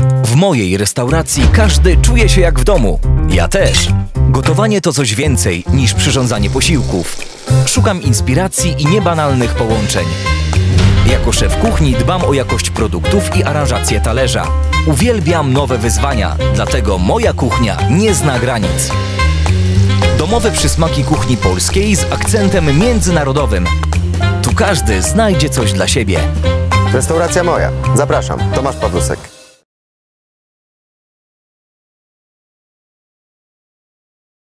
W mojej restauracji każdy czuje się jak w domu. Ja też. Gotowanie to coś więcej niż przyrządzanie posiłków. Szukam inspiracji i niebanalnych połączeń. Jako szef kuchni dbam o jakość produktów i aranżację talerza. Uwielbiam nowe wyzwania, dlatego moja kuchnia nie zna granic. Domowe przysmaki kuchni polskiej z akcentem międzynarodowym. Tu każdy znajdzie coś dla siebie. Restauracja moja. Zapraszam. Tomasz Pawlusek.